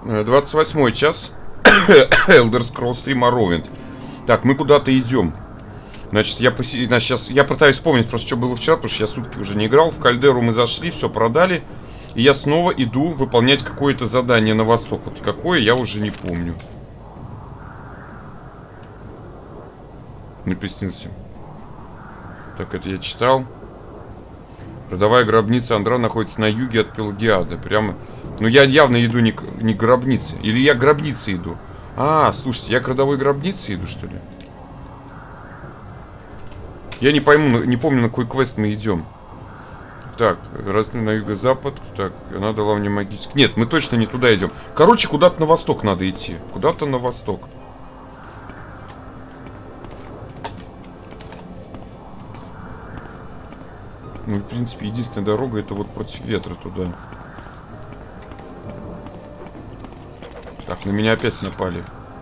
28 час. Elder Scrolls 3 Morrowind. Так, мы куда-то идем. Значит, сейчас я пытаюсь вспомнить просто, что было вчера, потому что я сутки уже не играл. В Кальдеру мы зашли, все продали. И я снова иду выполнять какое-то задание на восток. Вот какое, я уже не помню. Не приснился. Так, это я читал. Родовая гробница Андра находится на юге от Пелагиада. Прямо... Ну, я явно иду не к гробнице. Или я к гробнице иду. А, слушайте, я к родовой гробнице иду, что ли? Я не пойму, не помню, на какой квест мы идем. Так, раз на юго-запад. Так, она дала мне магический... Нет, мы точно не туда идем. Короче, куда-то на восток надо идти. Куда-то на восток. Ну, в принципе, единственная дорога — это вот против ветра туда. Так, на меня опять напали.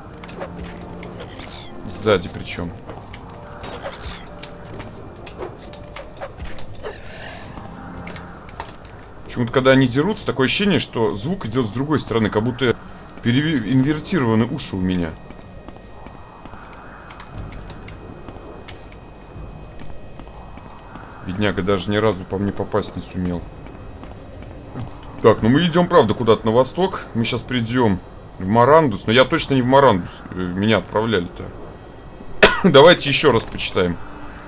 Сзади причем. Почему-то, когда они дерутся, такое ощущение, что звук идет с другой стороны, как будто инвертированы уши у меня. Бедняга даже ни разу по мне попасть не сумел. Так, ну мы идем, правда, куда-то на восток. Мы сейчас придем в Марандус. Но я точно не в Марандус. Меня отправляли-то. Давайте еще раз почитаем.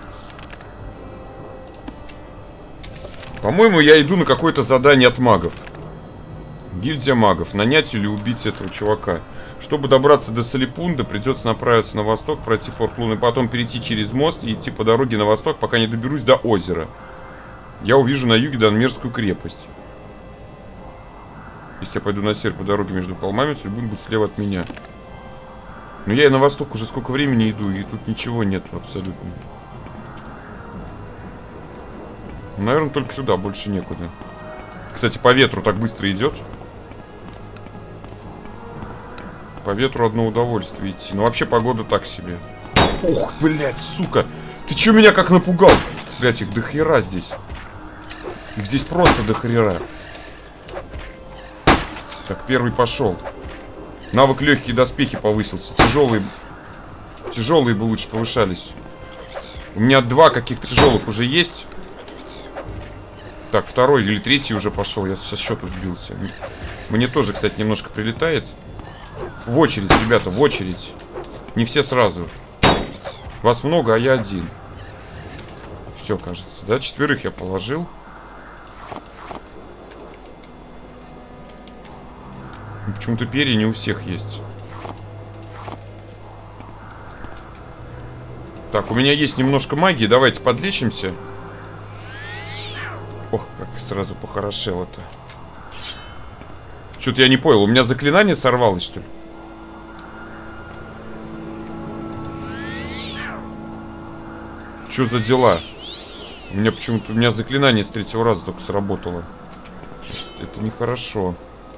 По-моему, я иду на какое-то задание от магов. Гильдия магов. Нанять или убить этого чувака. Чтобы добраться до Салипунда, придется направиться на восток, пройти Форт Лун, и потом перейти через мост и идти по дороге на восток, пока не доберусь до озера. Я увижу на юге Данмерскую крепость. Если я пойду на север по дороге между холмами, Салипунд будет слева от меня. Но я и на восток уже сколько времени иду, и тут ничего нет абсолютно. Наверное, только сюда, больше некуда. Кстати, по ветру так быстро идет. По ветру одно удовольствие идти. Но вообще погода так себе. Ох, блядь, сука. Ты чё меня как напугал? Блядь, их дохера здесь. Их здесь просто дохера. Так, первый пошел. Навык легкие доспехи повысился. Тяжелые бы лучше повышались. У меня 2 каких-то тяжелых уже есть. Так, второй или третий уже пошел. Я со счету сбился. Мне тоже, кстати, немножко прилетает. В очередь, ребята, в очередь. Не все сразу. Вас много, а я один. Все, кажется, да? 4 я положил. Почему-то перья не у всех есть. Так, у меня есть немножко магии. Давайте подлечимся. Ох, как сразу похорошело-то. Что-то я не понял. У меня заклинание сорвалось, что ли? Что за дела? У меня почему-то... У меня заклинание с 3-го раза только сработало. Это нехорошо.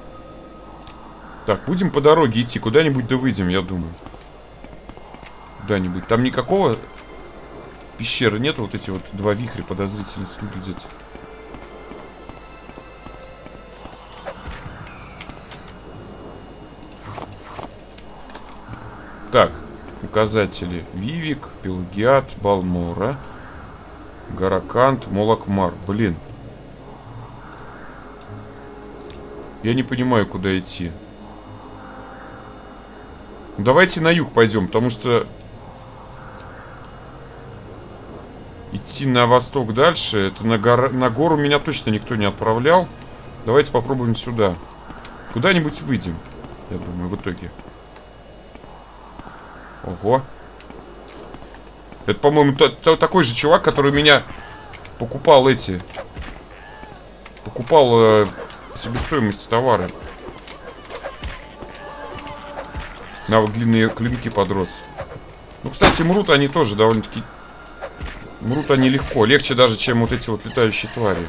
Так, будем по дороге идти. Куда-нибудь да выйдем, я думаю. Куда-нибудь. Там никакого пещеры нет. Вот эти вот 2 вихря подозрительно выглядят. Так, указатели. Вивик, Пелагиад, Балмора, Гаракант, Молокмар. Блин. Я не понимаю, куда идти. Давайте на юг пойдем, потому что идти на восток дальше, это на гору меня точно никто не отправлял. Давайте попробуем сюда. Куда-нибудь выйдем, я думаю, в итоге. Ого. Это, по-моему, такой же чувак, который меня покупал Покупал себестоимость товара. Навык длинные клинки подрос. Ну, кстати, мрут они тоже довольно-таки... Мрут они легко. Легче даже, чем вот эти вот летающие твари.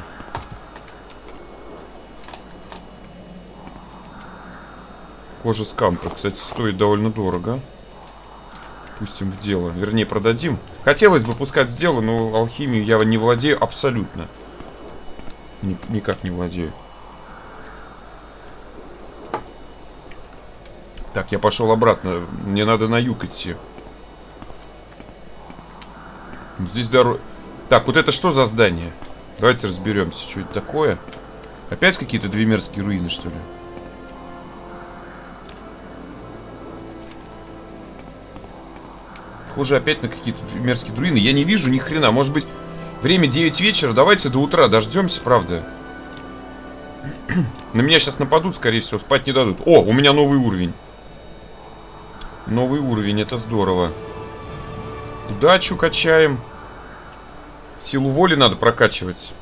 Кожа скампа, кстати, стоит довольно дорого. Пустим в дело. Вернее, продадим. Хотелось бы пускать в дело, но алхимию я не владею абсолютно. Никак не владею. Так, я пошел обратно. Мне надо на юг идти. Здесь дорога. Так, вот это что за здание? Давайте разберемся, что это такое. Опять какие-то две мерзкие руины, что ли? Похоже опять на какие-то мерзкие руины. Я не вижу ни хрена. Может быть, время 9 вечера. Давайте до утра дождемся, правда. На меня сейчас нападут, скорее всего. Спать не дадут. О, у меня новый уровень. Новый уровень, это здорово. Удачу качаем. Силу воли надо прокачивать.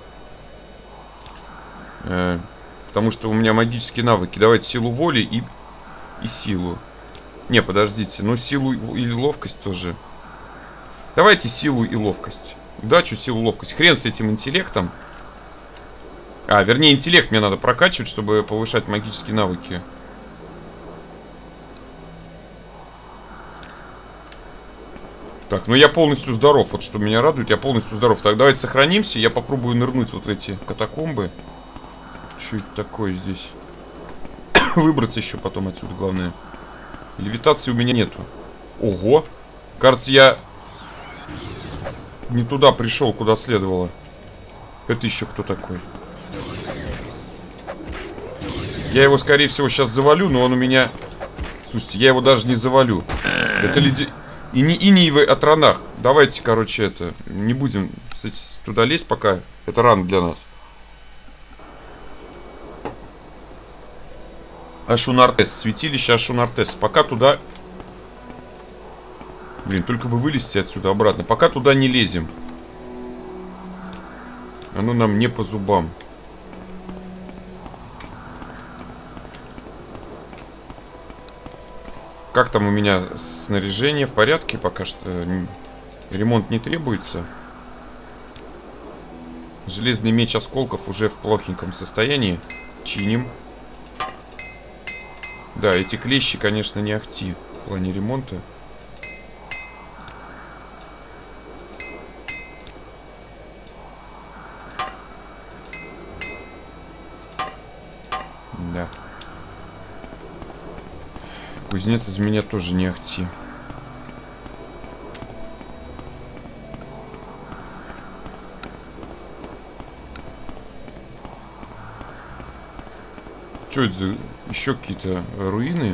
Потому что у меня магические навыки. Давайте силу воли и силу. Не, подождите. Ну, силу или ловкость тоже. Давайте силу и ловкость. Удачу, силу, ловкость. Хрен с этим интеллектом. Вернее, интеллект мне надо прокачивать, чтобы повышать магические навыки. Так, ну я полностью здоров. Вот что меня радует, я полностью здоров. Так, давайте сохранимся. Я попробую нырнуть вот в эти катакомбы. Что это такое здесь? Выбраться еще потом отсюда, главное. Левитации у меня нету. Ого! Кажется, я не туда пришел, куда следовало. Это еще кто такой? Я его, скорее всего, сейчас завалю, но он у меня... Слушайте, я его даже не завалю. Это леди... И не иниевый от ранах. Давайте, короче, это... Не будем туда лезть пока. Это рано для нас. Ашунартес. Святилище Ашунартес. Пока туда... Блин, только бы вылезти отсюда обратно. Пока туда не лезем. Оно нам не по зубам. Как там у меня снаряжение? В порядке пока что. Ремонт не требуется. Железный меч осколков уже в плохеньком состоянии. Чиним. Да, эти клещи, конечно, не ахти в плане ремонта. Да. Кузнец из меня тоже не ахти. Что это за еще какие-то руины?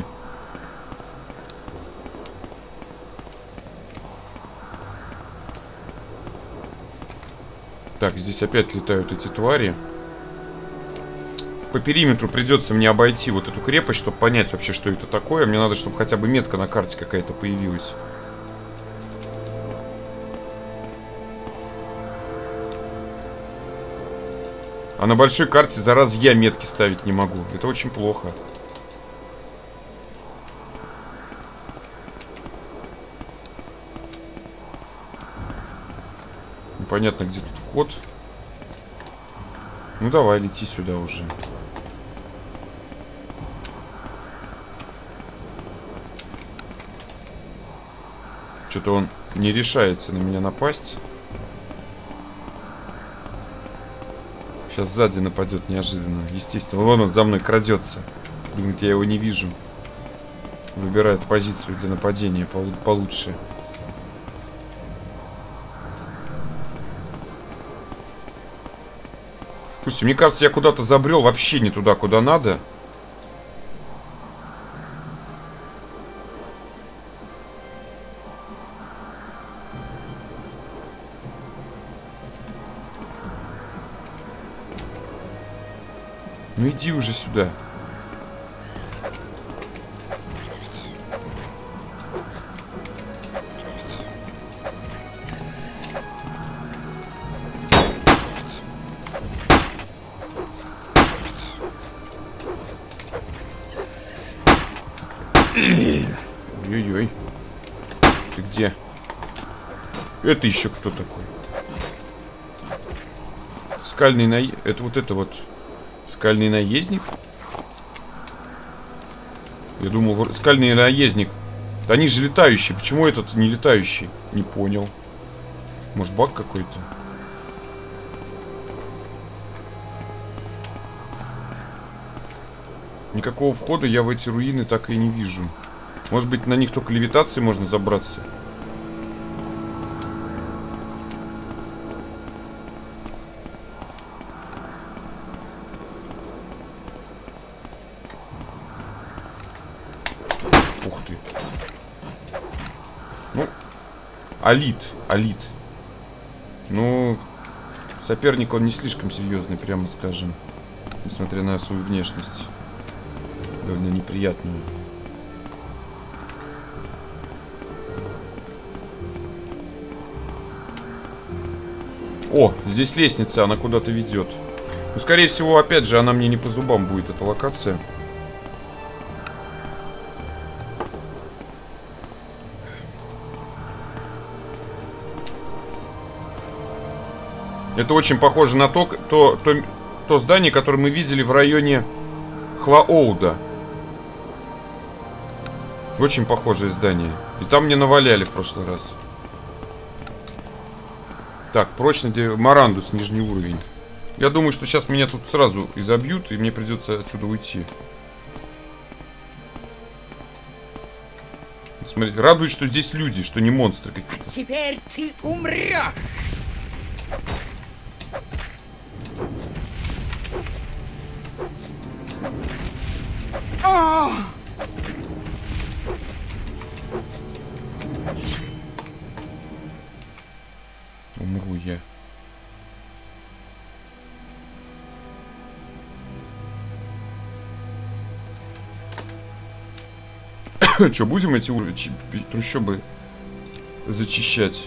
Так, здесь опять летают эти твари. По периметру придется мне обойти вот эту крепость, чтобы понять вообще, что это такое. Мне надо, чтобы хотя бы метка на карте какая-то появилась. А на большой карте, зараз, я метки ставить не могу. Это очень плохо. Непонятно, где тут вход. Ну давай, лети сюда уже. Что-то он не решается на меня напасть. Сейчас сзади нападет неожиданно. Естественно. Вон он за мной крадется. Думает, я его не вижу. Выбирает позицию для нападения получше. Слушайте, мне кажется, я куда-то забрел вообще не туда, куда надо. Ну иди уже сюда. Ой-ой-ой. Ты где? Это еще кто такой? Скальный Это вот это вот. Скальный наездник? Я думал, скальный наездник. Да они же летающие. Почему этот не летающий? Не понял. Может, баг какой-то? Никакого входа я в эти руины так и не вижу. Может быть, на них только левитацией можно забраться? Ух ты. Ну, Алит. Ну, соперник он не слишком серьезный, прямо скажем. Несмотря на свою внешность. Довольно неприятную. О, здесь лестница, она куда-то ведет. Ну, скорее всего, опять же, она мне не по зубам будет, эта локация. Это очень похоже на то здание, которое мы видели в районе Хлаоуда. Очень похожее здание. И там мне наваляли в прошлый раз. Так, прочно Марандус, нижний уровень. Я думаю, что сейчас меня тут сразу изобьют, и мне придется отсюда уйти. Смотрите, радует, что здесь люди, что не монстры какие-то. Теперь ты умрешь. Умру я. Че, будем эти трущобы зачищать?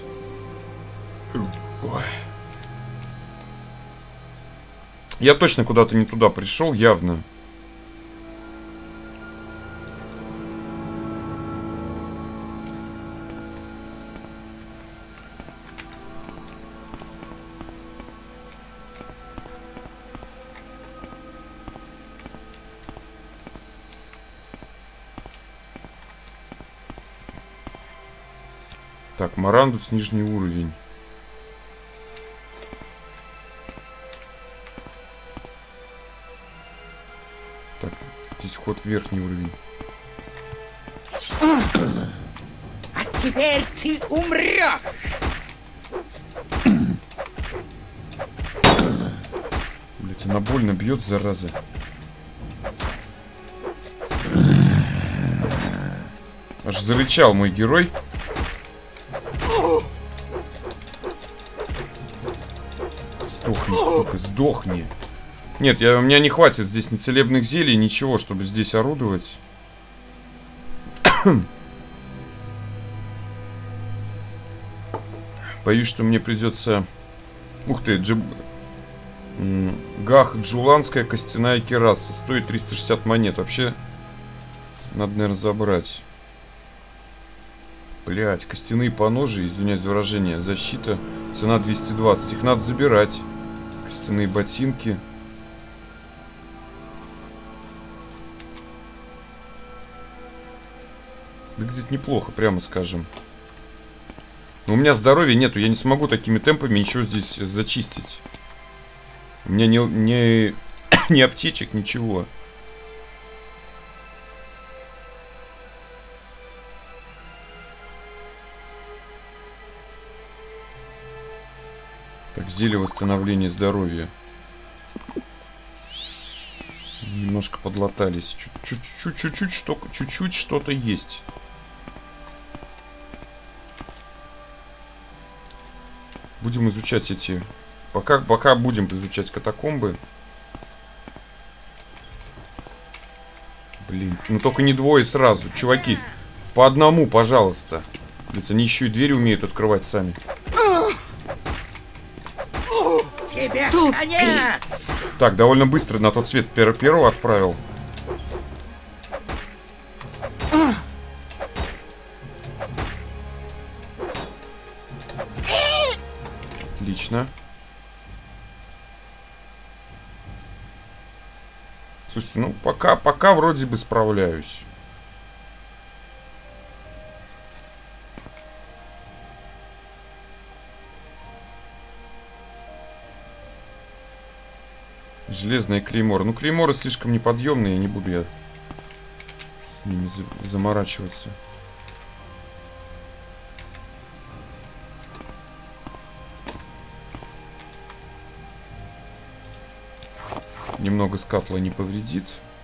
Ой. Я точно куда-то не туда пришел, явно. Так, Марандус, нижний уровень. Так, здесь вход в верхний уровень. А теперь ты умрешь. Блять, она больно бьет, зараза. Аж зарычал мой герой. Сдохни, сука, сдохни. Нет, у меня не хватит здесь ни целебных зелий, ничего, чтобы здесь орудовать. Боюсь, что мне придется... Ух ты, Гах Джуланская костяная кераса. Стоит 360 монет. Вообще, надо, наверное, забрать. Блять, костяные поножи, извиняюсь за выражение. Защита, цена 220. Их надо забирать. Костяные ботинки. Выглядит неплохо, прямо скажем. Но у меня здоровья нету. Я не смогу такими темпами ничего здесь зачистить. У меня ни аптечек, ничего. Так, зелье восстановления здоровья. Немножко подлатались. Чуть-чуть что-то есть. Будем изучать эти... Пока будем изучать катакомбы. Блин, ну только не двое сразу. Чуваки, по одному, пожалуйста. Ведь они еще и двери умеют открывать сами. Тебе конец! Так, довольно быстро на тот свет первого отправил. Отлично. Слушайте, ну пока вроде бы справляюсь. Железная клеймор. Ну, клейморы слишком неподъемные, не буду я ними заморачиваться. Немного скатла не повредит.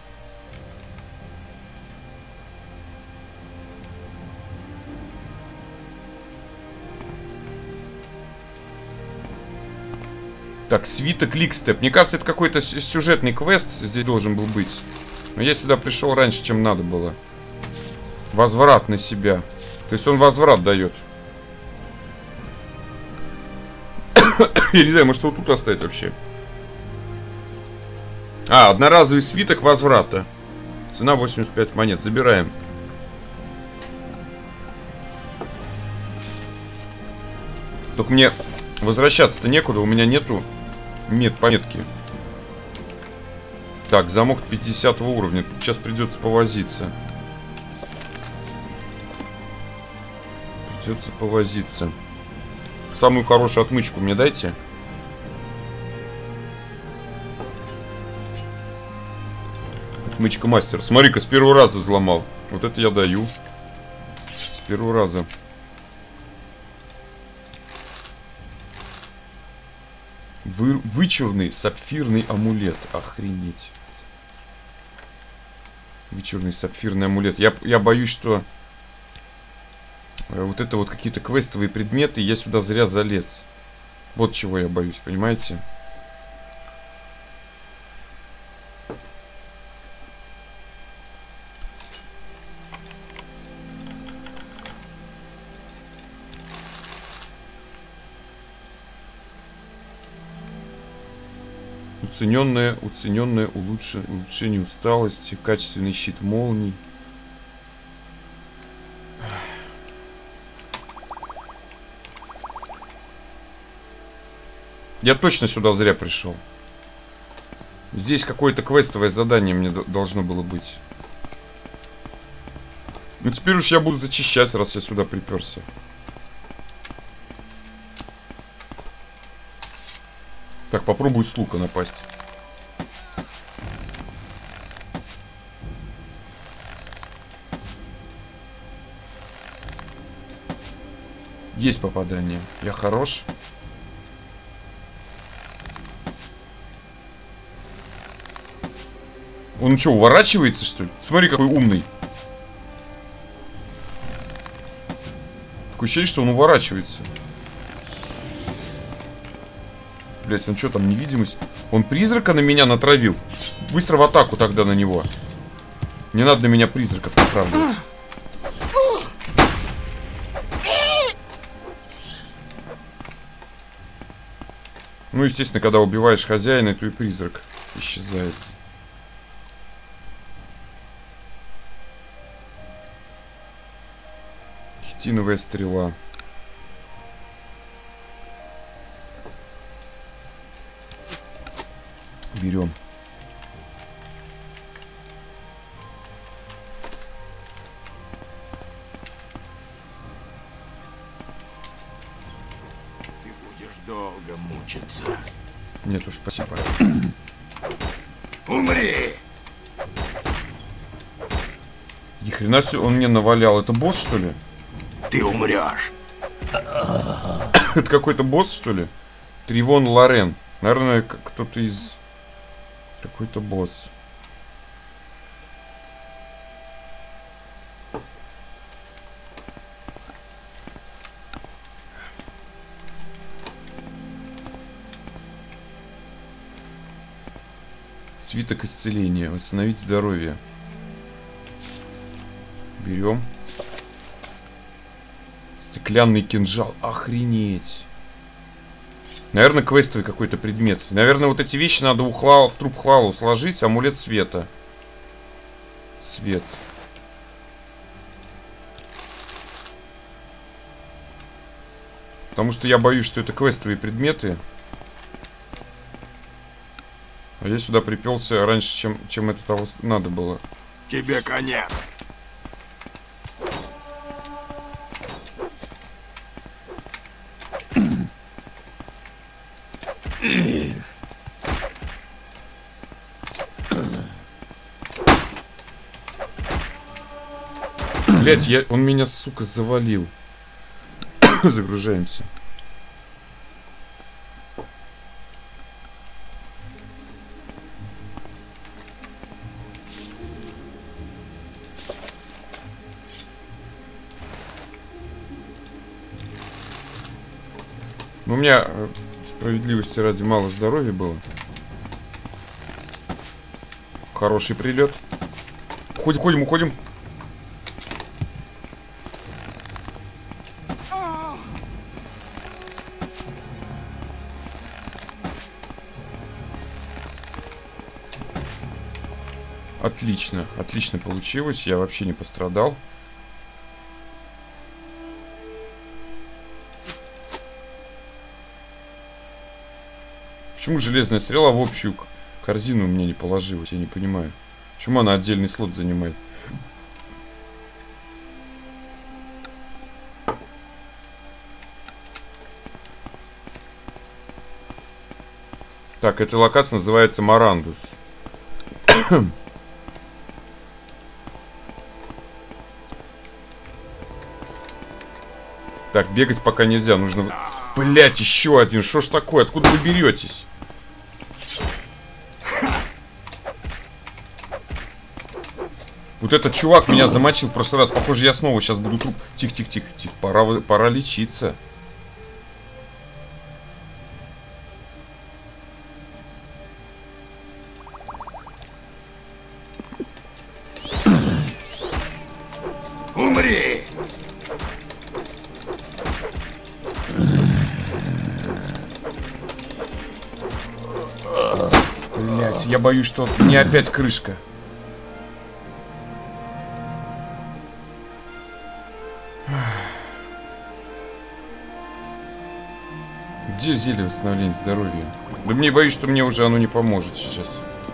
Так, свиток Ликстеп. Мне кажется, это какой-то сюжетный квест здесь должен был быть. Но я сюда пришел раньше, чем надо было. Возврат на себя. То есть он возврат дает. Я не знаю, может его тут оставить вообще. А, одноразовый свиток возврата. Цена 85 монет. Забираем. Только мне возвращаться-то некуда. У меня нету пометки. Так, замок 50 уровня. Сейчас придется повозиться. Придется повозиться. Самую хорошую отмычку мне дайте. Отмычка мастер. Смотри-ка, с первого раза взломал. Вот это я даю. С первого раза. Вычурный сапфирный амулет. Охренеть. Вычурный сапфирный амулет. Я боюсь, что вот это вот какие-то квестовые предметы, я сюда зря залез. Вот чего я боюсь, понимаете? Уцененное улучшение усталости, качественный щит молний. Я точно сюда зря пришел. Здесь какое-то квестовое задание мне должно было быть. Ну теперь уж я буду зачищать, раз я сюда приперся. Так, попробую с лука напасть. Есть попадание. Я хорош. Он что, уворачивается, что ли? Смотри, какой умный. Такое ощущение, что он уворачивается. Блять, он что там, невидимость? Он призрака на меня натравил. Быстро в атаку тогда на него. Не надо на меня призраков натравливать. Ну, естественно, когда убиваешь хозяина, то и призрак исчезает. Хитиновая стрела. Берем. Ты будешь долго мучиться. Нет уж, спасибо. Умри! Ни хрена себе он мне навалял. Это босс, что ли? Ты умрешь. Это какой-то босс, что ли? Тривон Лорен. Наверное, кто-то из... Какой-то босс. Свиток исцеления. Восстановить здоровье. Берем. Стеклянный кинжал. Охренеть. Наверное, квестовый какой-то предмет. Наверное, вот эти вещи надо в труп Хлалу сложить. Амулет света. Свет. Потому что я боюсь, что это квестовые предметы. А я сюда припелся раньше, чем это того надо было. Тебе конец. Блять, он меня, сука, завалил. Загружаемся. Ну, у меня, справедливости ради, мало здоровья было. Хороший прилет. Уходим, уходим. Отлично, отлично получилось. Я вообще не пострадал. Почему железная стрела в общую корзину у меня не положилась? Я не понимаю. Почему она отдельный слот занимает? Так, эта локация называется Марандус. Так, бегать пока нельзя. Нужно... Блять, еще один. Что ж такое? Откуда вы беретесь? Вот этот чувак меня замочил в прошлый раз. Похоже, я снова сейчас буду труп. Тихо. Пора лечиться. Умри! Блять, я боюсь, что мне опять крышка. Где зелье восстановления здоровья? Да мне боюсь, что мне уже оно не поможет сейчас.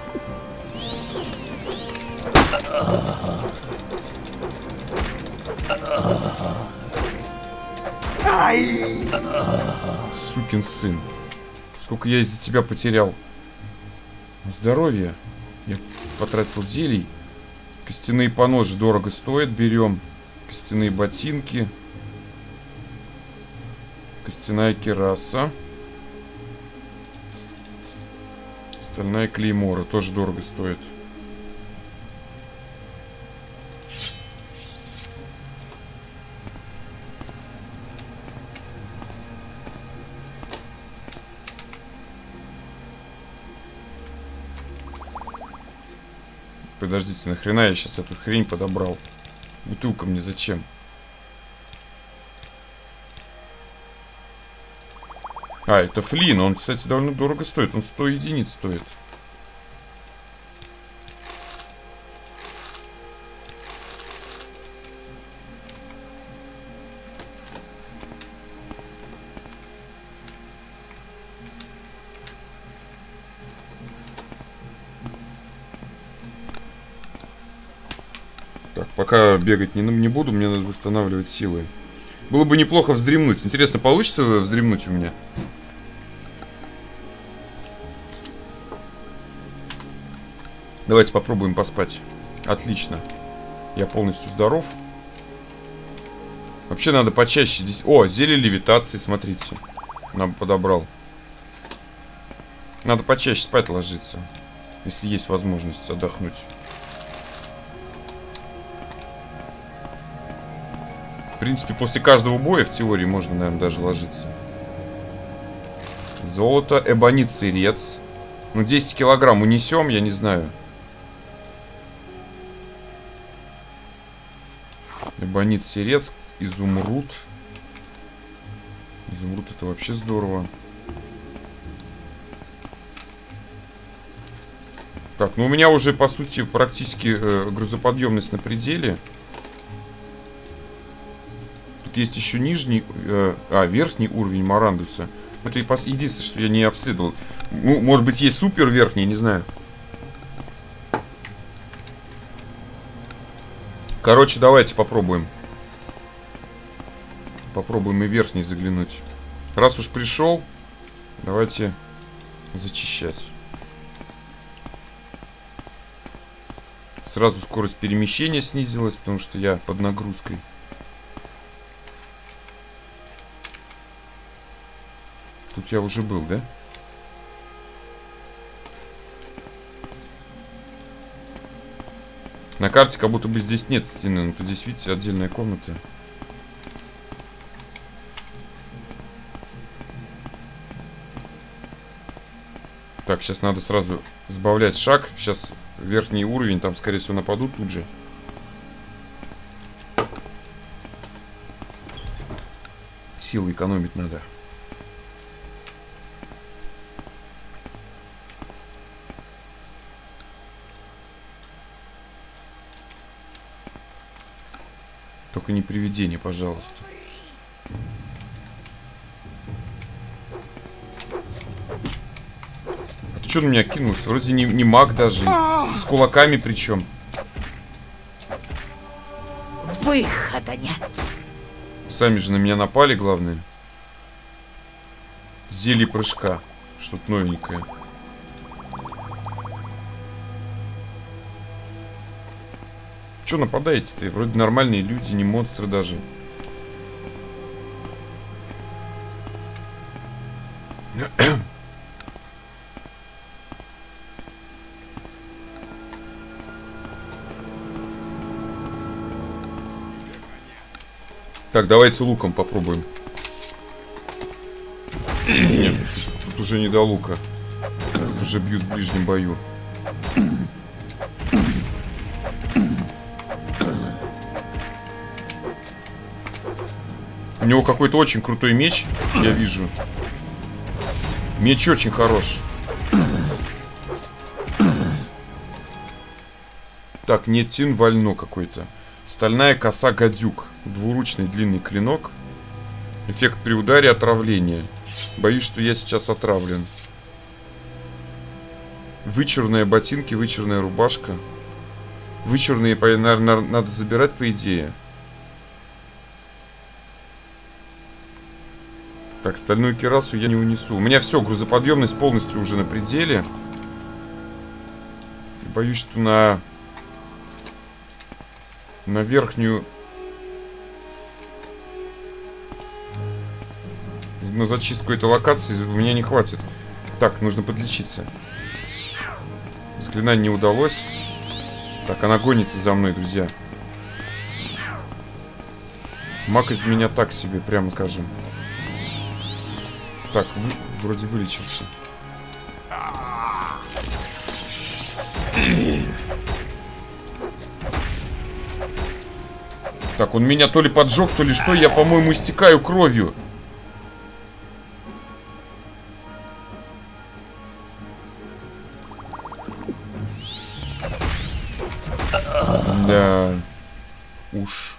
Сукин сын. Сколько я из-за тебя потерял. Здоровье. Я потратил зелий. Костяные поножи дорого стоят. Берем. Костяные ботинки. Костяная кираса. Стальная клеймора. Тоже дорого стоит. Подождите, нахрена я сейчас эту хрень подобрал? Бутылка мне зачем? А, это флин. Он, кстати, довольно дорого стоит. Он 100 единиц стоит. Так, пока бегать не буду, мне надо восстанавливать силы. Было бы неплохо вздремнуть. Интересно, получится вздремнуть у меня? Давайте попробуем поспать. Отлично. Я полностью здоров. Вообще надо почаще здесь... О, зелье левитации, смотрите. Нам подобрал. Надо почаще спать ложиться. Если есть возможность отдохнуть. В принципе, после каждого боя в теории можно, наверное, даже ложиться. Золото, эбонит, сырец. Ну, 10 килограмм унесем, я не знаю. Эбонит, сырец, изумруд. Изумруд — это вообще здорово. Так, ну у меня уже, по сути, практически грузоподъемность на пределе. Есть еще нижний, верхний уровень Марандуса. Это единственное, что я не обследовал. Ну, может быть, есть супер верхний, не знаю. Короче, давайте попробуем. Попробуем и верхний заглянуть. Раз уж пришел, давайте зачищать. Сразу скорость перемещения снизилась, потому что я под нагрузкой. Тут я уже был, да? На карте как будто бы здесь нет стены, но тут здесь, видите, отдельная комната. Так, сейчас надо сразу сбавлять шаг. Сейчас верхний уровень, там, скорее всего, нападут тут же. Силы экономить надо. Только не привидение, пожалуйста. А ты что на меня кинулся? Вроде не маг даже. С кулаками причем. Выхода нет. Сами же на меня напали, главное. Зелье прыжка. Что-то новенькое. Че нападаете-то? Вроде нормальные люди, не монстры даже. Так, давайте луком попробуем. Нет, тут уже не до лука. Тут уже бьют в ближнем бою. У него какой-то очень крутой меч, я вижу. Меч очень хорош. Так, нетин вально какой-то. Стальная коса гадюк. Двуручный длинный клинок. Эффект при ударе отравления. Боюсь, что я сейчас отравлен. Вычурные ботинки, вычурная рубашка. Вычурные, наверное, надо забирать, по идее. Так, стальную кирасу я не унесу. У меня все, грузоподъемность полностью уже на пределе. И боюсь, что на верхнюю... На зачистку этой локации у меня не хватит. Так, нужно подлечиться. Заклинание не удалось. Так, она гонится за мной, друзья. Маг из меня так себе, прямо скажем. Так, вроде вылечился. Так, он меня то ли поджег, то ли что. Я, по-моему, истекаю кровью. Да. Уж.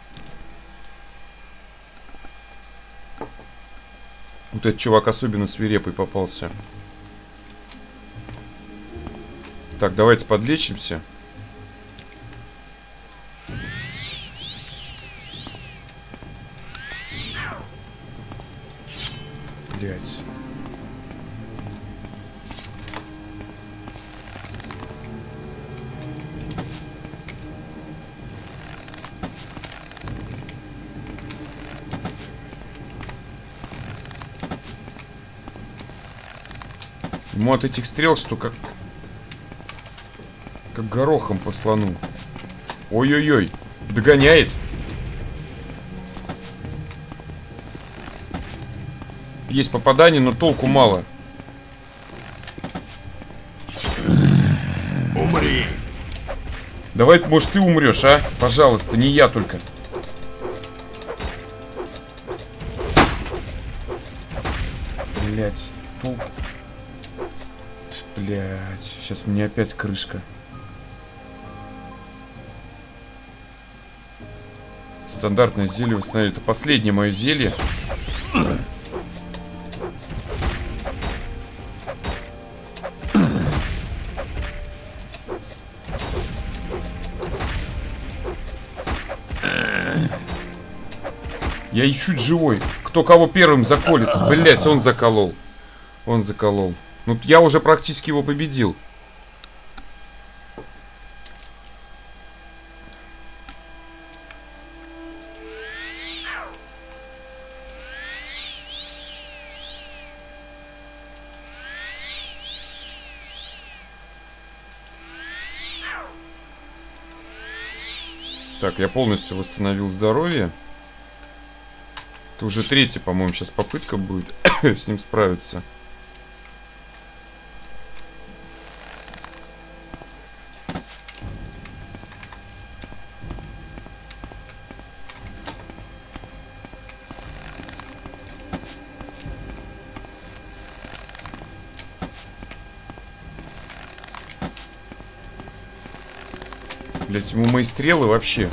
Вот этот чувак особенно свирепый попался. Так, давайте подлечимся. Блять. Ему от этих стрел что как горохом по слону. Ой-ой-ой. Догоняет. Есть попадание, но толку мало. Умри. Давай, может, ты умрешь, а? Пожалуйста, не я только. Блять, толку. Блять, сейчас мне опять крышка. Стандартное зелье восстановили. Это последнее мое зелье. Я чуть живой. Кто кого первым заколет? Блять, он заколол. Он заколол. Ну, я уже практически его победил. Так, я полностью восстановил здоровье. Это уже третья, по-моему, сейчас попытка будет с ним справиться. Блять, ему мои стрелы вообще.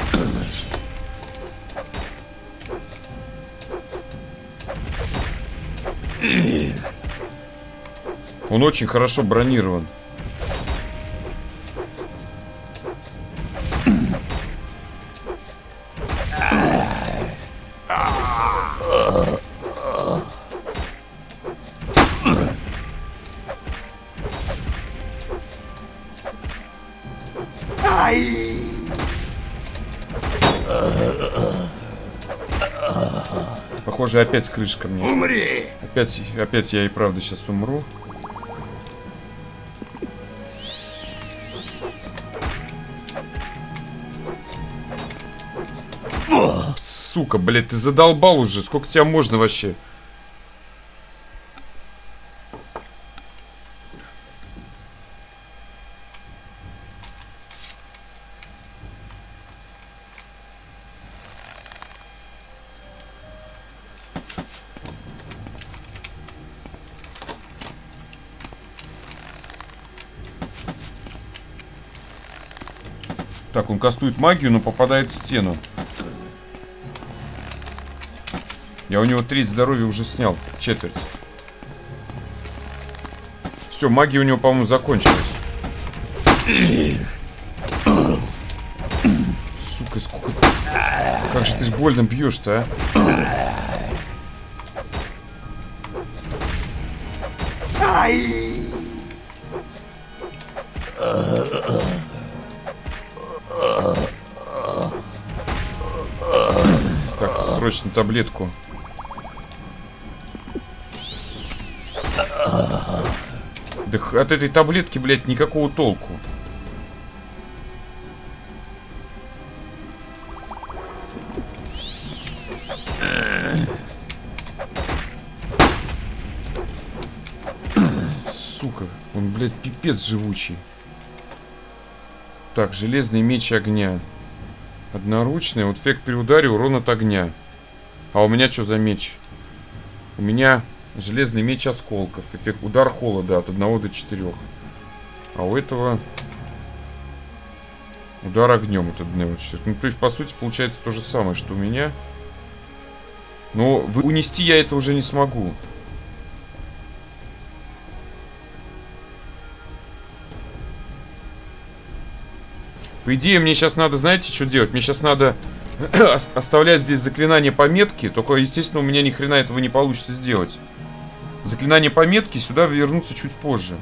Он очень хорошо бронирован. Похоже, опять крышка мне. Умри! Опять я и правда сейчас умру. Сука, блядь, ты задолбал уже. Сколько тебя можно вообще? Так, он кастует магию, но попадает в стену. Я у него треть здоровья уже снял. Четверть. Все, магия у него, по-моему, закончилась. Сука, сколько... Как же ты ж больно бьешь-то, а? Так, срочно таблетку. Да от этой таблетки, блядь, никакого толку. Сука, он, блядь, пипец живучий. Так, железный меч огня. Одноручный, вот эффект при ударе, урон от огня. А у меня что за меч? У меня железный меч осколков. Эффект удар холода от 1 до 4. А у этого удар огнем от 1 до 4. Ну, то есть, по сути, получается то же самое, что у меня. Но унести я это уже не смогу. По идее, мне сейчас надо, знаете, что делать? Мне сейчас надо оставлять здесь заклинание пометки. Только, естественно, у меня ни хрена этого не получится сделать. Заклинание пометки сюда вернуться чуть позже.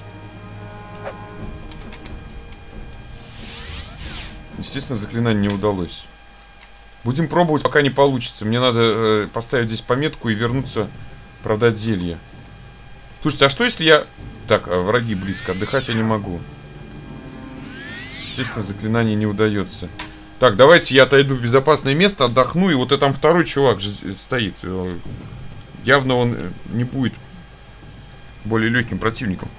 Естественно, заклинание не удалось. Будем пробовать, пока не получится. Мне надо поставить здесь пометку и вернуться продать зелье. Слушайте, а что если я... Так, враги близко, отдыхать я не могу. Естественно, заклинание не удается. Так, давайте я отойду в безопасное место, отдохну. И вот это там второй чувак стоит. Явно он не будет более легким противником.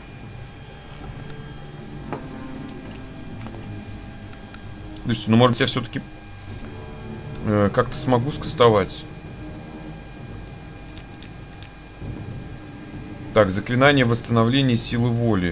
Слушайте, ну может быть я все-таки как-то смогу скастовать. Так, заклинание восстановления силы воли.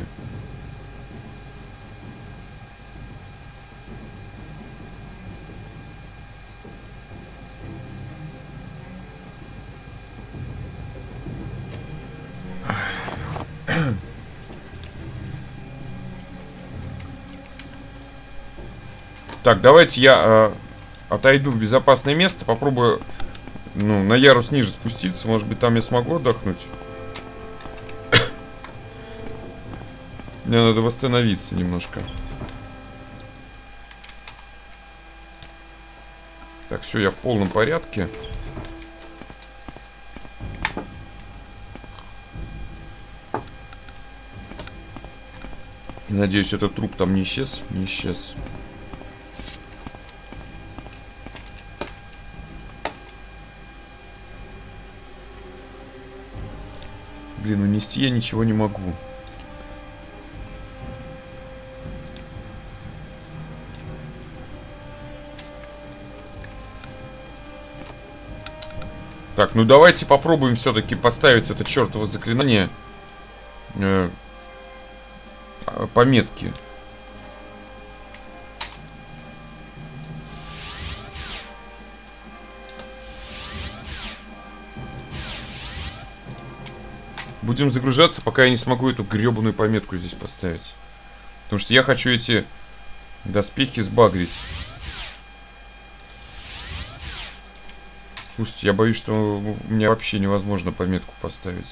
Так, давайте я отойду в безопасное место, попробую, ну, на ярус ниже спуститься. Может быть, там я смогу отдохнуть. Мне надо восстановиться немножко. Так, все, я в полном порядке. И надеюсь, этот труп там не исчез. Не исчез. Блин, унести я ничего не могу. Так, ну давайте попробуем все-таки поставить это чертово заклинание. Пометки. Будем загружаться, пока я не смогу эту гребаную пометку здесь поставить. Потому что я хочу эти доспехи сбагрить. Слушайте, я боюсь, что у меня вообще невозможно пометку поставить.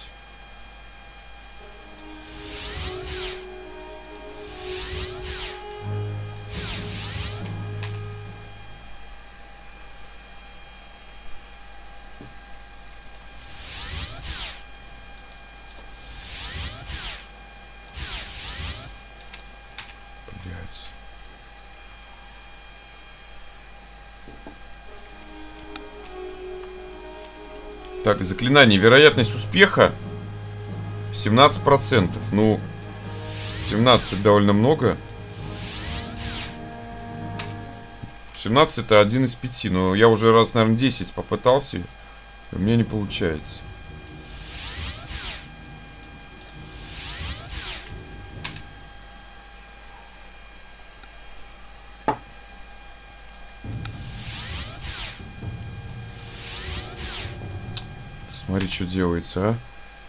Так, заклинание. Вероятность успеха 17%. Ну, 17 довольно много. 17 это 1 из 5. Но я уже раз, наверное, 10 попытался. И у меня не получается. Смотри, что делается, а.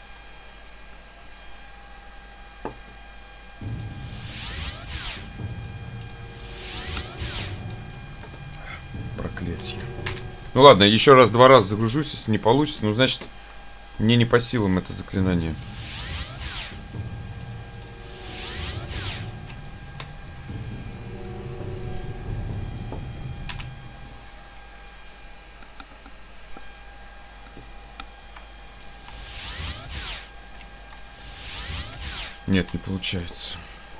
Проклятие. Ну ладно, еще раз, 2 раза загружусь, если не получится. Ну, значит, мне не по силам это заклинание. Нет, не получается.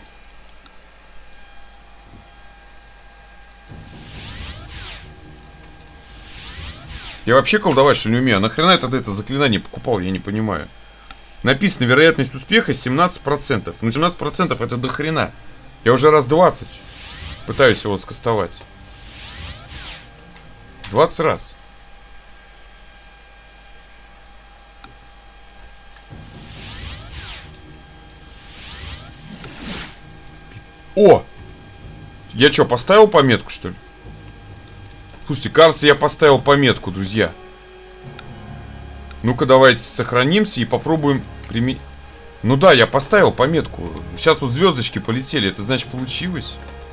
Я вообще колдовать, что ли, не умею. А нахрена я тогда это заклинание покупал, я не понимаю. Написано, вероятность успеха 17%. Ну, 17% это до хрена. Я уже раз 20 пытаюсь его скастовать. 20 раз. О! Я что, поставил пометку, что ли? Слушайте, кажется, я поставил пометку, друзья. Ну-ка, давайте сохранимся и попробуем применить. Ну да, я поставил пометку. Сейчас вот звездочки полетели. Это значит, получилось?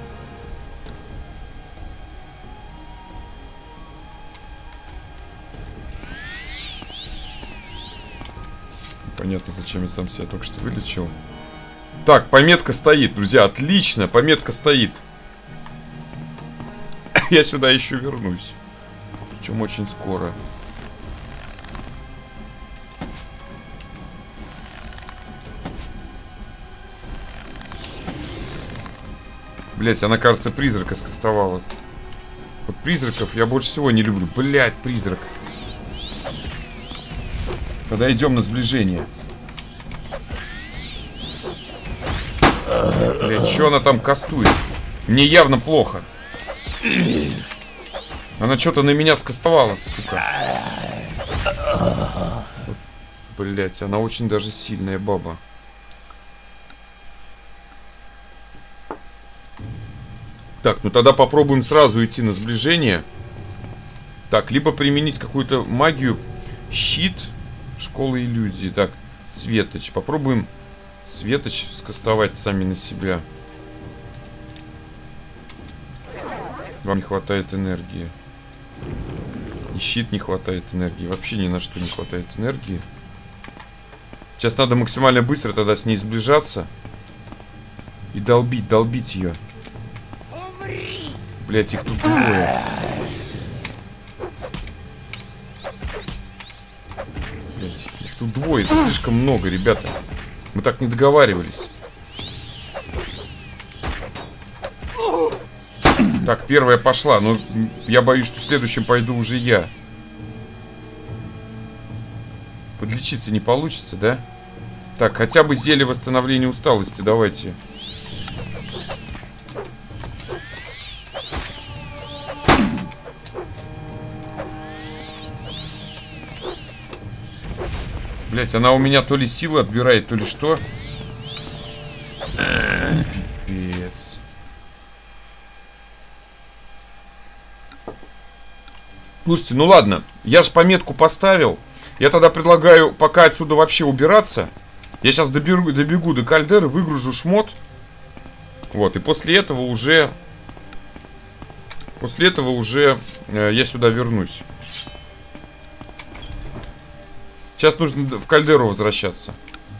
Понятно, зачем я сам себя только что вылечил. Так, пометка стоит, друзья, отлично, пометка стоит. Я сюда еще вернусь. Причем очень скоро. Блять, она, кажется, призрака скастовала. Вот призраков я больше всего не люблю. Блять, призрак. Тогда идем на сближение. Блять, что она там кастует? Мне явно плохо. Она что-то на меня скастовала, сука. Блять, она очень даже сильная баба. Так, ну тогда попробуем сразу идти на сближение. Так, либо применить какую-то магию. Щит. Школа иллюзий. Так, светоч. Попробуем светоч скастовать сами на себя. Вам не хватает энергии. И щит не хватает энергии. Вообще ни на что не хватает энергии. Сейчас надо максимально быстро тогда с ней сближаться. И долбить ее. Блять, их тут двое. Блять, их тут двое. Это слишком много, ребята. Мы так не договаривались. Так, первая пошла. Но я боюсь, что следующим пойду уже я. Подлечиться не получится, да? Так, хотя бы зелье восстановления усталости, давайте. Блять, она у меня то ли силы отбирает, то ли что. Пипец. Слушайте, ну ладно, я же пометку поставил. Я тогда предлагаю пока отсюда вообще убираться. Я сейчас добегу до кальдеры, выгружу шмот. Вот, и после этого уже... я сюда вернусь. Сейчас нужно в кальдеру возвращаться.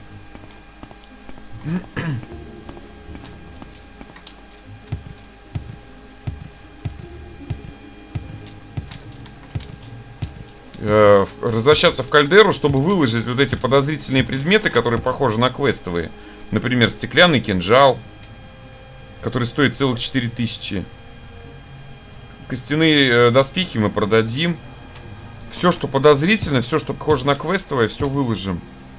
Возвращаться в кальдеру, чтобы выложить вот эти подозрительные предметы, которые похожи на квестовые. Например, стеклянный кинжал, который стоит целых 4000. Костяные доспехи мы продадим. Все, что подозрительно, все, что похоже на квестовое, все выложим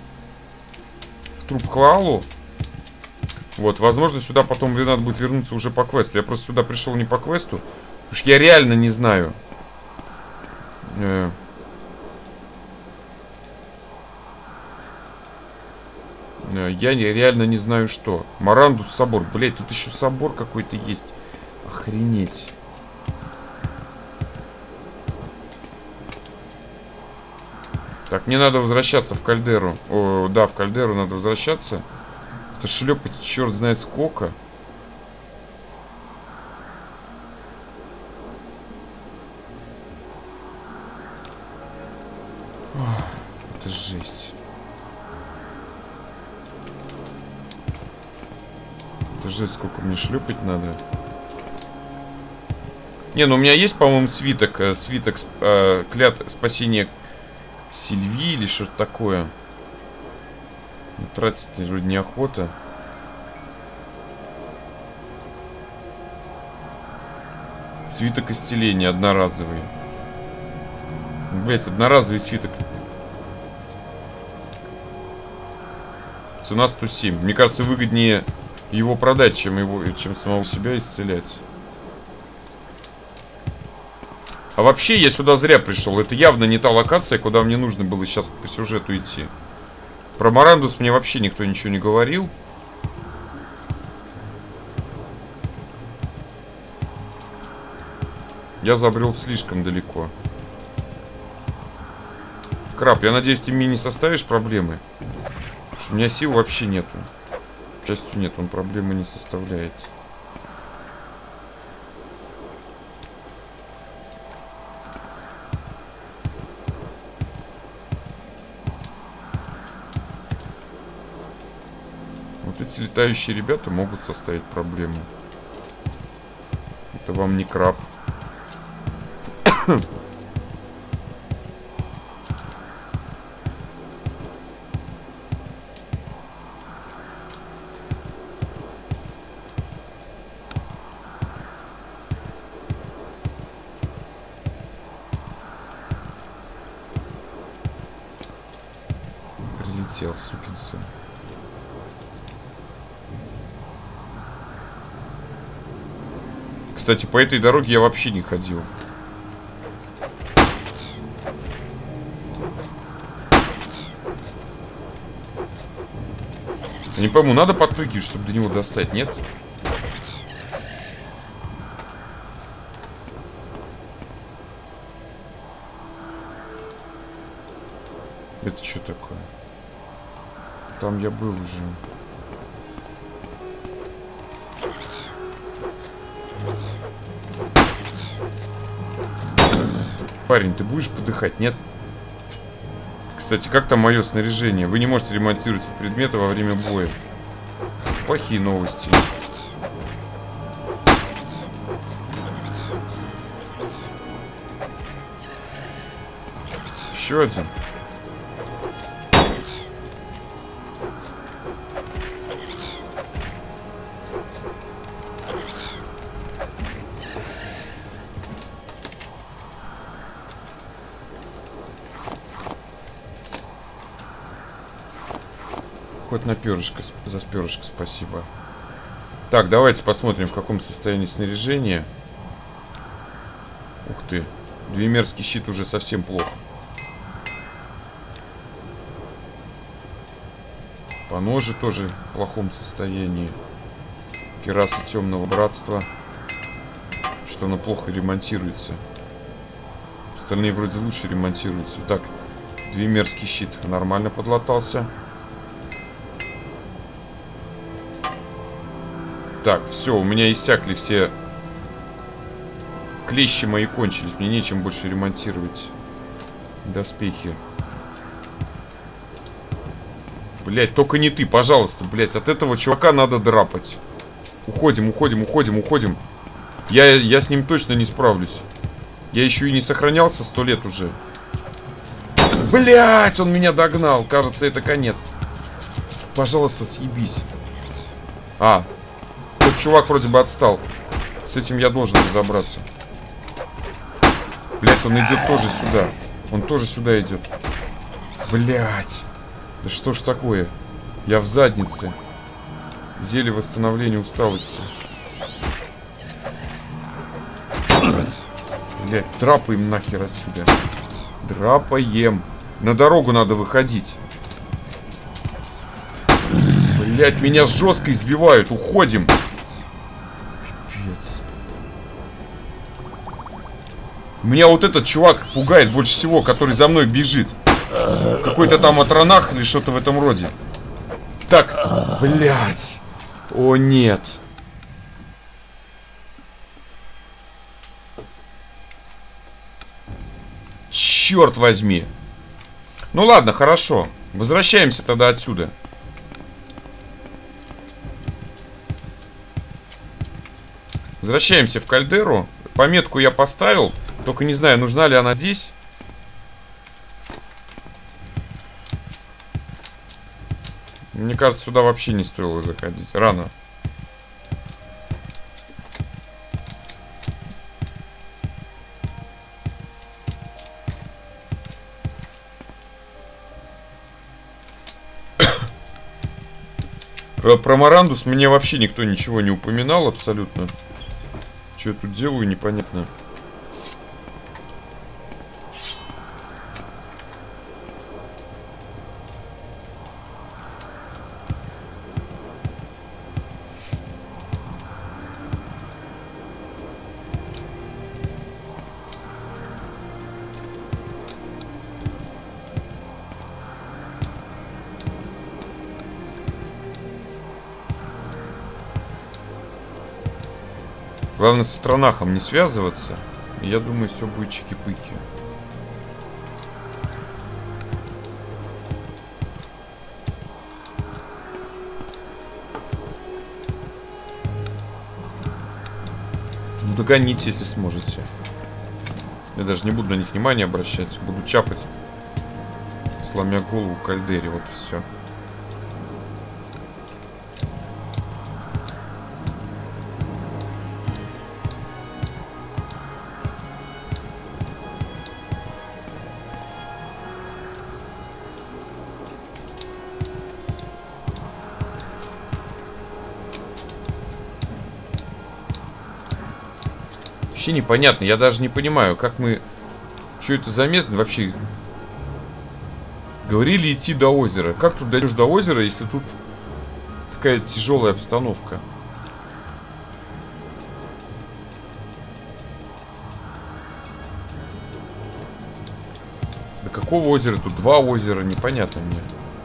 в труп Клалу. Вот, возможно, сюда потом надо будет вернуться уже по квесту. Я просто сюда пришел не по квесту, потому что я реально не знаю. Я реально не знаю, что. Марандус собор. Блять, тут еще собор какой-то есть. Охренеть. Так, мне надо возвращаться в кальдеру. О, да, в кальдеру надо возвращаться. Это шлепать черт знает сколько. Это жесть. Это жесть, сколько мне шлепать надо. Не, ну у меня есть, по-моему, свиток спасения Сильвии или что-то такое. Ну, тратить вроде неохота. Свиток исцеления одноразовый. Блять, одноразовый свиток. Цена 107. Мне кажется, выгоднее его продать, чем самого себя исцелять. А вообще, я сюда зря пришел. Это явно не та локация, куда мне нужно было сейчас по сюжету идти. Про Марандус мне вообще никто ничего не говорил. Я забрел слишком далеко. Краб, я надеюсь, ты мне не составишь проблемы. Потому что у меня сил вообще нету. К счастью, нет, он проблемы не составляет. Вот эти летающие ребята могут составить проблему. Это вам не краб. Прилетел, сукин сын. Кстати, по этой дороге я вообще не ходил. Я не пойму, надо подпрыгивать, чтобы до него достать, нет? Это что такое? Там я был уже. Парень, ты будешь подыхать, нет? Кстати, как там мое снаряжение? Вы не можете ремонтировать предметы во время боя. Плохие новости. Еще один. хоть на перышко, за перышко спасибо. Так, давайте посмотрим, в каком состоянии снаряжение. Ух ты. Двемерский щит уже совсем плохо. Поножи тоже в плохом состоянии. Кираса Темного Братства. Что она плохо ремонтируется. Остальные вроде лучше ремонтируются. Так, двемерский щит нормально подлатался. Так, все, у меня иссякли все клещи мои, кончились. Мне нечем больше ремонтировать доспехи. Блять, только не ты, пожалуйста, блять. От этого чувака надо драпать. Уходим, уходим, уходим, уходим. Я с ним точно не справлюсь. Я еще и не сохранялся 100 лет уже. Блять, он меня догнал. Кажется, это конец. Пожалуйста, съебись. А, тот чувак вроде бы отстал. С этим я должен разобраться. Блять, он идет тоже сюда. Он тоже сюда идет. Блять. Да что ж такое? Я в заднице. Зелье восстановления усталости. Блять, драпаем нахер отсюда. Драпаем. На дорогу надо выходить. Блять, меня жестко избивают. Уходим. Пипец. Меня вот этот чувак пугает больше всего, который за мной бежит. Какой-то там атронах или что-то в этом роде. Так, блять. О, нет. Черт возьми. Ну ладно, хорошо. Возвращаемся тогда отсюда. Возвращаемся в кальдеру. Пометку я поставил. Только не знаю, нужна ли она здесь. Мне кажется, сюда вообще не стоило заходить. Рано. Про Марандус мне вообще никто ничего не упоминал абсолютно. Что я тут делаю, непонятно. Главное, с Атронахом не связываться. И я думаю, все будет чики-пыки. Ну, догоните, если сможете. Я даже не буду на них внимания обращать. Буду чапать, сломя голову кальдере. Вот и все. Вообще непонятно, я даже не понимаю, как мы... Что это за место? Вообще... Говорили идти до озера. Как тут дойдешь до озера, если тут такая тяжелая обстановка? До какого озера? Тут два озера, непонятно мне.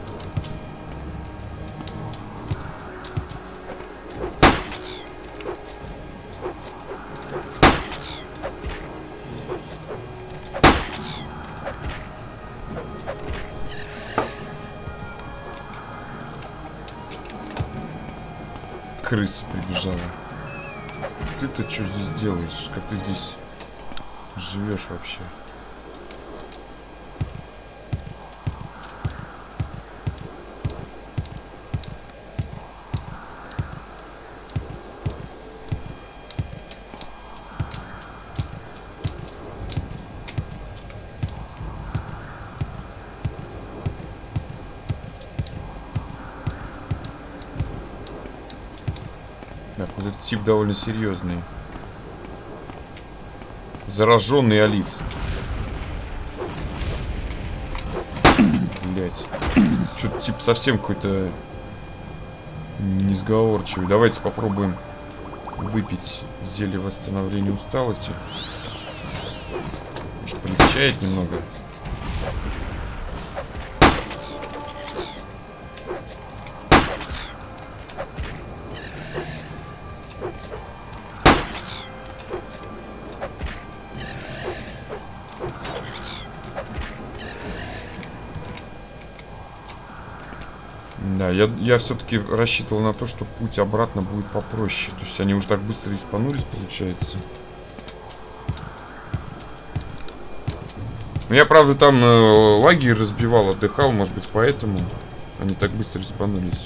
Крыса прибежала. Ты-то что здесь делаешь? Как ты здесь живешь вообще? Этот тип довольно серьезный. Зараженный Алит. Блять. Что-то тип совсем какой-то несговорчивый. Давайте попробуем выпить зелье восстановления усталости. Может, полегчает немного. Да, я все-таки рассчитывал на то, что путь обратно будет попроще. То есть они уже так быстро испанулись, получается. Ну, я, правда, там лагерь разбивал, отдыхал, может быть, поэтому они так быстро испанулись.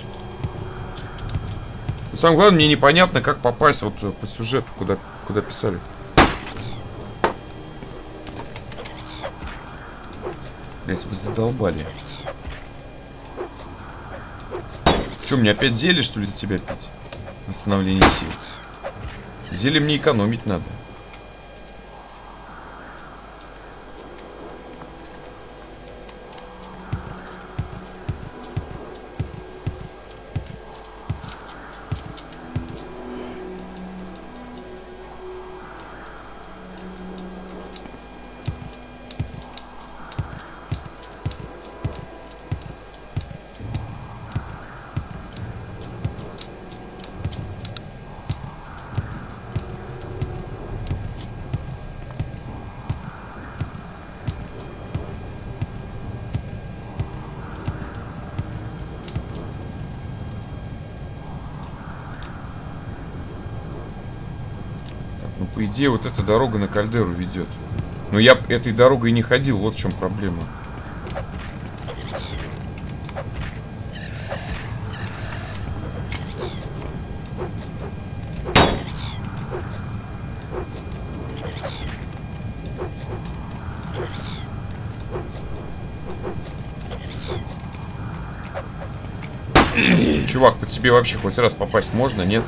Но самое главное, мне непонятно, как попасть вот по сюжету, куда писали. Блять, вы задолбали. Что, мне опять зелье, что ли, за тебя пить? Восстановление сил. Зелье мне экономить надо. Ну, по идее, вот эта дорога на Кальдеру ведет. Но я этой дорогой не ходил, вот в чем проблема. Чувак, по тебе вообще хоть раз попасть можно, нет?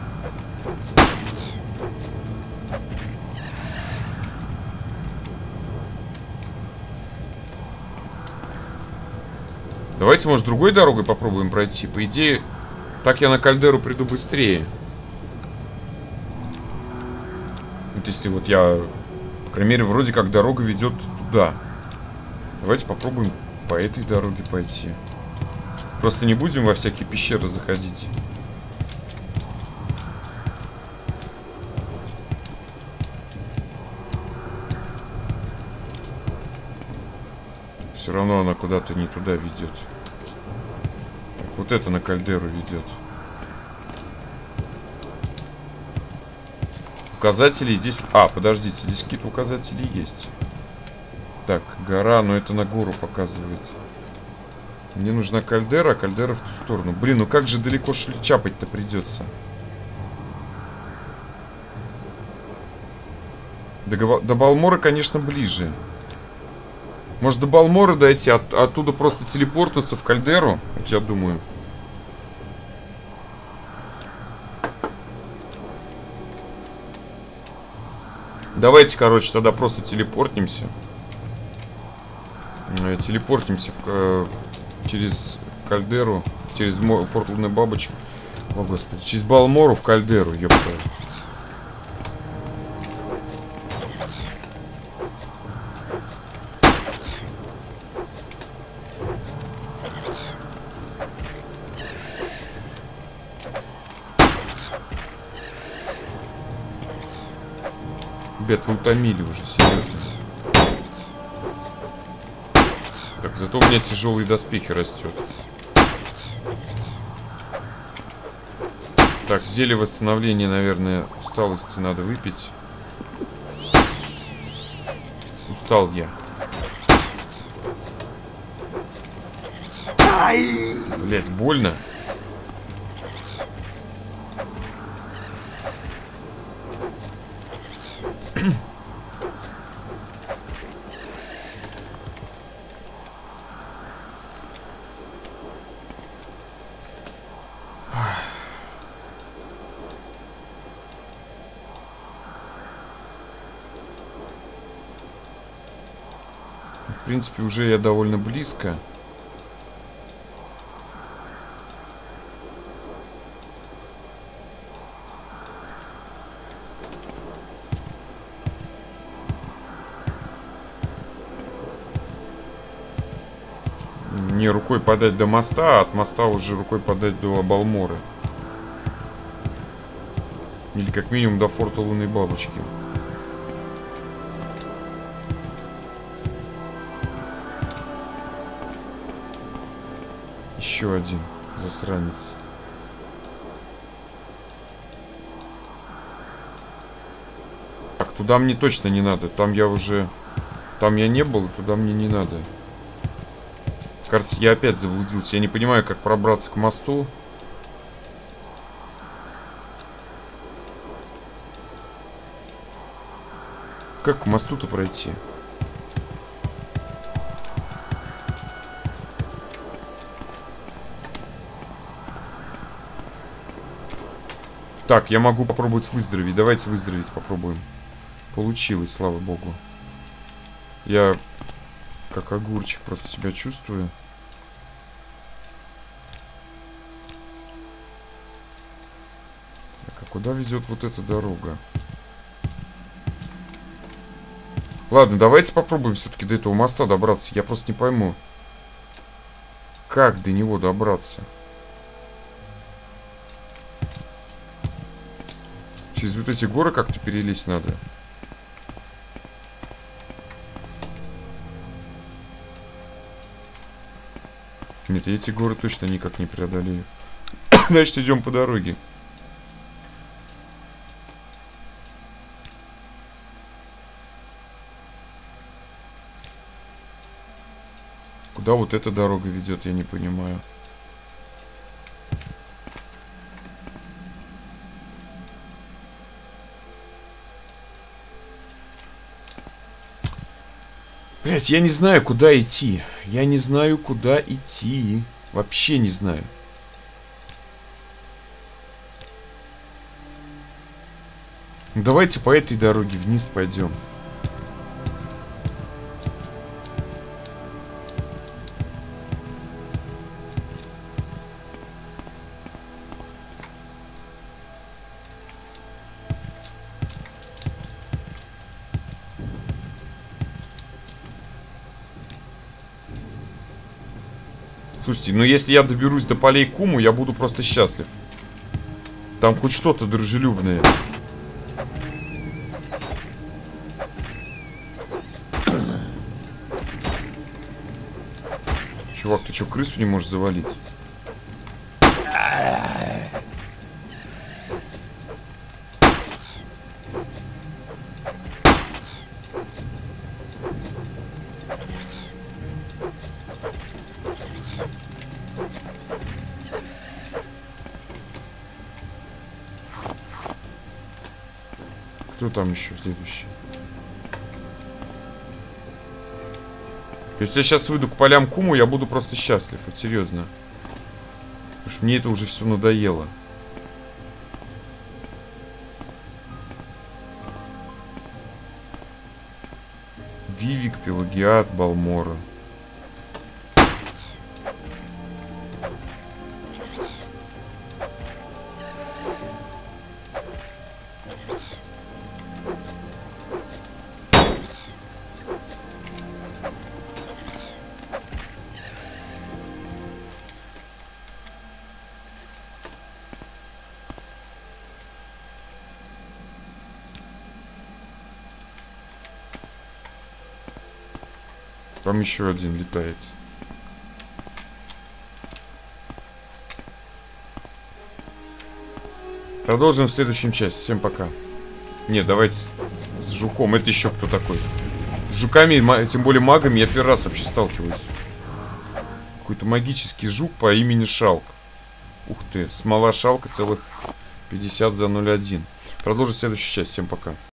Давайте, может, другой дорогой попробуем пройти. По идее, так я на Кальдеру приду быстрее. Вот если вот я... По крайней мере, вроде как дорога ведет туда. Давайте попробуем по этой дороге пойти. Просто не будем во всякие пещеры заходить. Все равно она куда-то не туда ведет. Вот это на Кальдеру ведет. Указатели здесь... А, подождите, здесь какие-то указатели есть. Так, гора, но это на гору показывает. Мне нужна Кальдера, а Кальдера в ту сторону. Блин, ну как же далеко чапать-то придется. До Балмора, конечно, ближе. Может, до Балмора дойти, оттуда просто телепортнуться в Кальдеру? Вот я думаю. Давайте, короче, тогда просто телепортнемся. Телепортнемся через Кальдеру, через форт Лунной Бабочки. О, господи, через Балмору в Кальдеру, ёпта. Ребят, вы утомили уже, серьезно. Так, зато у меня тяжелые доспехи растет. Так, зелье восстановления, наверное, усталости надо выпить. Устал я. Блять, больно. В принципе, уже я довольно близко. Не рукой подать до моста, а от моста уже рукой подать до Балморы. Или как минимум до форта Лунной Бабочки. Еще один засранец. Так, туда мне точно не надо. Там я уже... Там я не был, туда мне не надо. Кажется, я опять заблудился. Я не понимаю, как пробраться к мосту. Как к мосту-то пройти? Так, я могу попробовать выздороветь. Давайте выздороветь попробуем. Получилось, слава богу. Я как огурчик просто себя чувствую. Так, а куда везет вот эта дорога? Ладно, давайте попробуем все-таки до этого моста добраться. Я просто не пойму, как до него добраться. Через вот эти горы как-то перелезть надо. Нет, эти горы точно никак не преодолею. Значит, идем по дороге. Куда вот эта дорога ведет, я не понимаю. Блять, я не знаю, куда идти. Я не знаю, куда идти. Вообще не знаю. Ну, давайте по этой дороге вниз пойдем. Слушайте, ну если я доберусь до полей Куму, я буду просто счастлив. Там хоть что-то дружелюбное. Чувак, ты что, крысу не можешь завалить? Кто там еще следующий? Если я сейчас выйду к полям Куму, я буду просто счастлив. Вот серьезно. Потому что мне это уже все надоело. Вивик, Пелагиат, Балмора. Там еще один летает. Продолжим в следующем части. Всем пока. Нет, давайте с жуком. Это еще кто такой? С жуками, тем более магами, я первый раз вообще сталкиваюсь. Какой-то магический жук по имени Шалк. Ух ты, смола Шалка целых 50 за 0,1. Продолжим в следующей части. Всем пока.